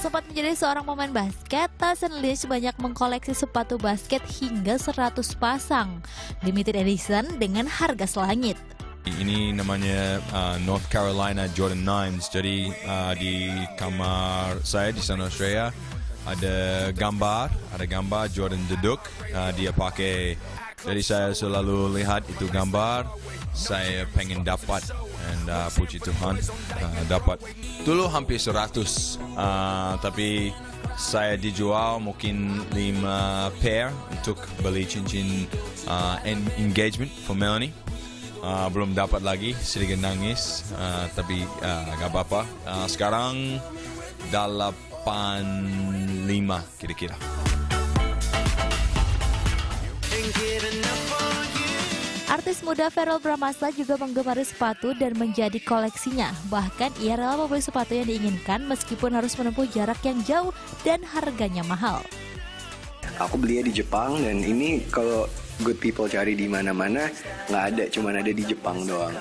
Sempat menjadi seorang pemain basket, Tyson Lynch banyak mengkoleksi sepatu basket hingga 100 pasang. Limited edition dengan harga selangit. Ini namanya North Carolina Jordan 9s. Jadi di kamar saya di sana Australia ada gambar Jordan duduk, dia pakai. Jadi saya selalu lihat itu gambar, saya pengen dapat, dan puji Tuhan dapat. Dulu hampir 100, tapi saya dijual mungkin 5 pair untuk beli cincin engagement for Melanie. Belum dapat lagi, sedikit nangis, tapi gak apa-apa. Sekarang 85 kira-kira. Artis muda Verrell Bramasta juga menggemari sepatu dan menjadi koleksinya. Bahkan ia rela membeli sepatu yang diinginkan meskipun harus menempuh jarak yang jauh dan harganya mahal. Aku belinya di Jepang dan ini kalau good people cari di mana-mana nggak ada, cuma ada di Jepang doang.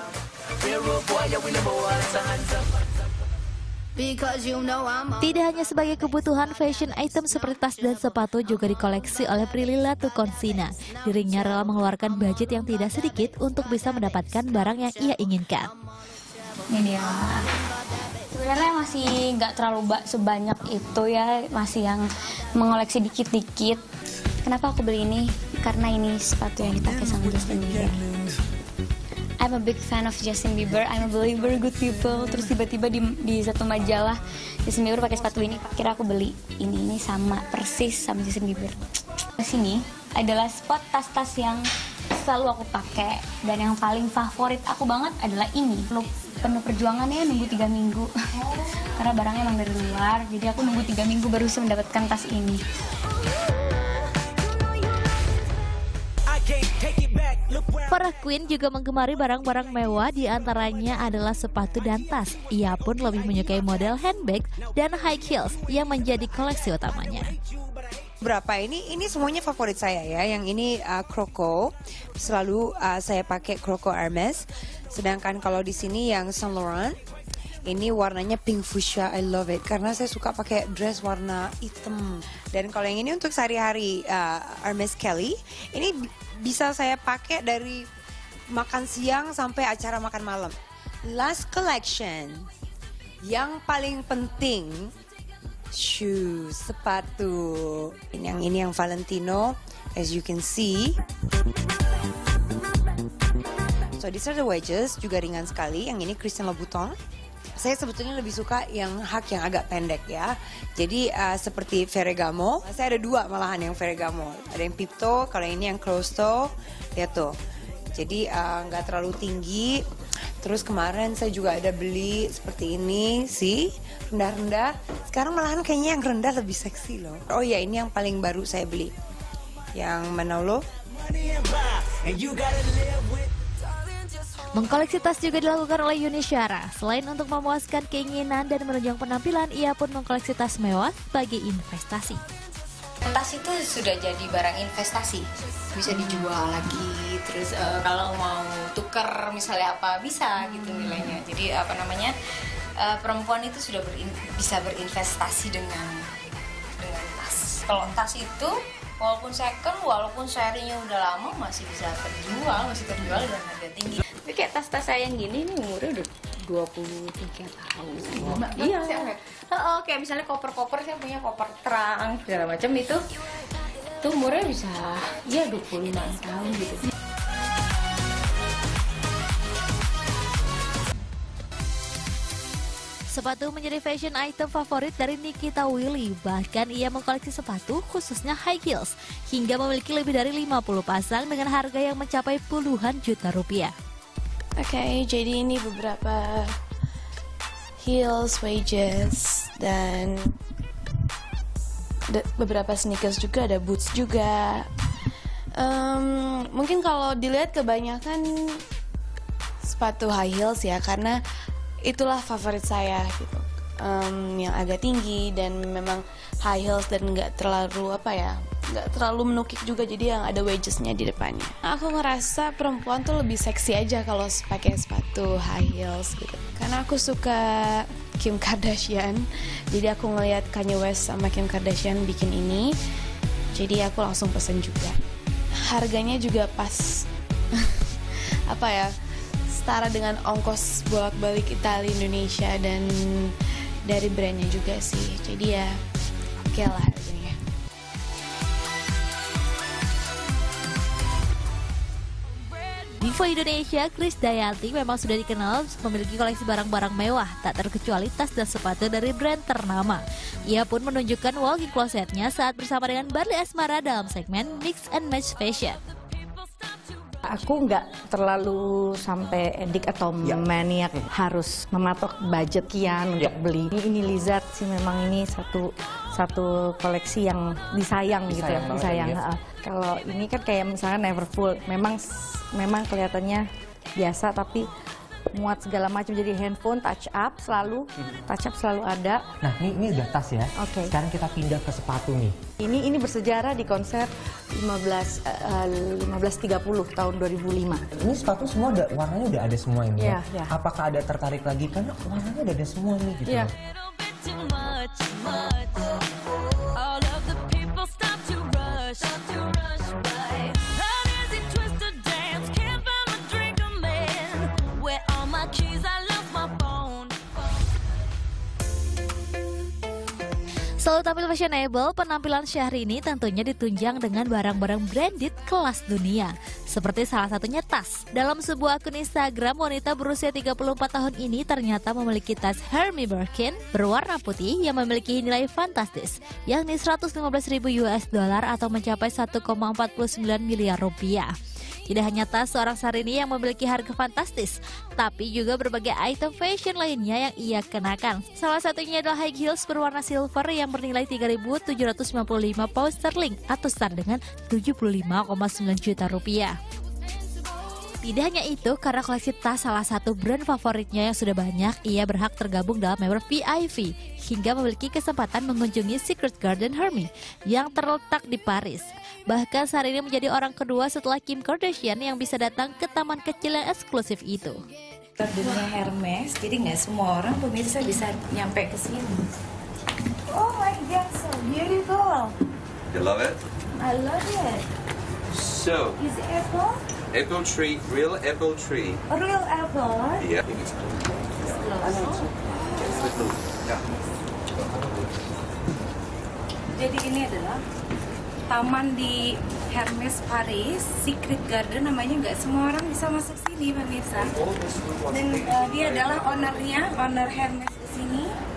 Tidak hanya sebagai kebutuhan, fashion item seperti tas dan sepatu juga dikoleksi oleh Prilly Latukonsina. Dirinya rela mengeluarkan budget yang tidak sedikit untuk bisa mendapatkan barang yang ia inginkan. Ini dia. Sebenarnya masih nggak terlalu sebanyak itu ya, masih yang mengoleksi dikit-dikit. Kenapa aku beli ini? Karena ini sepatu yang dipakai sama Justin Bieber. I'm a big fan of Justin Bieber. I'm a believer good people. Terus tiba-tiba di satu majalah Justin Bieber pakai sepatu ini. Kira aku beli ini sama persis sama Justin Bieber. Di sini adalah spot tas-tas yang selalu aku pakai dan yang paling favorit aku banget adalah ini. Penuh perjuangannya nunggu 3 minggu karena barangnya emang dari luar. Jadi aku nunggu 3 minggu baru bisa mendapatkan tas ini. Para Queen juga menggemari barang-barang mewah, diantaranya adalah sepatu dan tas. Ia pun lebih menyukai model handbag dan high heels yang menjadi koleksi utamanya. Berapa ini semuanya favorit saya ya. Yang ini Croco, selalu saya pakai Croco Hermes. Sedangkan kalau di sini yang Saint Laurent, ini warnanya pink fuchsia, I love it. Karena saya suka pakai dress warna hitam. Dan kalau yang ini untuk sehari-hari Hermes Kelly, ini bisa saya pakai dari makan siang sampai acara makan malam. Last collection, yang paling penting, shoes, sepatu. Yang ini yang Valentino, as you can see. So these are the wedges, juga ringan sekali. Yang ini Christian Louboutin. Saya sebetulnya lebih suka yang hak yang agak pendek ya. Jadi seperti Ferragamo, saya ada 2 malahan yang Ferragamo. Ada yang Pipto, kalau ini yang closed toe, lihat tuh. Jadi nggak terlalu tinggi. Terus kemarin saya juga ada beli seperti ini sih, rendah-rendah. Sekarang malahan kayaknya yang rendah lebih seksi loh. Oh ya, ini yang paling baru saya beli, yang Manolo. Mengkoleksi tas juga dilakukan oleh Yuni Syara. Selain untuk memuaskan keinginan dan menunjang penampilan, ia pun mengkoleksi tas mewah sebagai investasi. Tas itu sudah jadi barang investasi, bisa dijual lagi. Terus kalau mau tuker misalnya apa bisa gitu nilainya. Jadi perempuan itu sudah bisa berinvestasi dengan tas. Kalau tas itu walaupun second, walaupun serinya udah lama masih bisa terjual dengan harga tinggi. Tapi kayak tas-tas saya yang gini ini umurnya udah 23 tahun. Iya. Kayak misalnya koper-koper, saya punya koper terang segala macam itu umurnya bisa ya 25 tahun gitu. Sepatu menjadi fashion item favorit dari Nikita Willy. Bahkan ia mengkoleksi sepatu khususnya high heels hingga memiliki lebih dari 50 pasang dengan harga yang mencapai puluhan juta rupiah. Oke, jadi ini beberapa heels, wedges, dan beberapa sneakers juga, ada boots juga. Mungkin kalau dilihat kebanyakan sepatu high heels ya, karena itulah favorit saya gitu. Yang agak tinggi dan memang high heels dan nggak terlalu nggak terlalu menukik juga, jadi yang ada wedgesnya di depannya. Aku ngerasa perempuan tuh lebih seksi aja kalau pakai sepatu high heels gitu. Karena aku suka Kim Kardashian, jadi aku ngeliat Kanye West sama Kim Kardashian bikin ini, jadi aku langsung pesen juga. Harganya juga pas, apa ya, setara dengan ongkos bolak-balik Italia Indonesia, dan dari brandnya juga sih, jadi ya oke lah harganya. Diva Indonesia, Krisdayanti memang sudah dikenal memiliki koleksi barang-barang mewah, tak terkecuali tas dan sepatu dari brand ternama. Ia pun menunjukkan walk-in closetnya saat bersama dengan Barli Asmara dalam segmen Mix and Match Fashion. Aku nggak terlalu sampai edik atau maniak harus mematok budget kian untuk beli. Ini Lizard sih, memang ini satu koleksi yang disayang gitu ya, disayang. Kalau ini kan kayak misalnya Neverfull, memang kelihatannya biasa tapi muat segala macam, jadi handphone touch up selalu ada. Nah, ini udah tas ya. Oke. Sekarang kita pindah ke sepatu nih. Ini bersejarah di konser 1530 tahun 2005. Ini sepatu semua warnanya udah ada semua ini. Iya, iya. Apakah ada tertarik lagi karena warnanya udah ada semua nih gitu. Iya. Selalu tampil fashionable, penampilan Syahrini tentunya ditunjang dengan barang-barang branded kelas dunia. Seperti salah satunya tas. Dalam sebuah akun Instagram, wanita berusia 34 tahun ini ternyata memiliki tas Hermes Birkin berwarna putih yang memiliki nilai fantastis, yakni 115.000 US dollar atau mencapai 1,49 miliar rupiah. Tidak hanya tas seorang Syahrini yang memiliki harga fantastis, tapi juga berbagai item fashion lainnya yang ia kenakan. Salah satunya adalah high heels berwarna silver yang bernilai 3.795 pound sterling atau setara dengan 75,9 juta rupiah. Tidak hanya itu, karena koleksi tas salah satu brand favoritnya yang sudah banyak, ia berhak tergabung dalam member VIP hingga memiliki kesempatan mengunjungi Secret Garden Hermes yang terletak di Paris. Bahkan Syahrini menjadi orang kedua setelah Kim Kardashian yang bisa datang ke taman kecil yang eksklusif itu. Gardennya Hermes, jadi nggak semua orang pemirsa bisa nyampe ke sini. Oh my God, so beautiful. You love it? I love it. So, Is it apple? apple tree, real apple tree. A real apple? Yeah. Jadi ini adalah taman di Hermes Paris, Secret Garden namanya. Nggak semua orang bisa masuk sini pemirsa. Dan dia adalah owner Hermes di sini.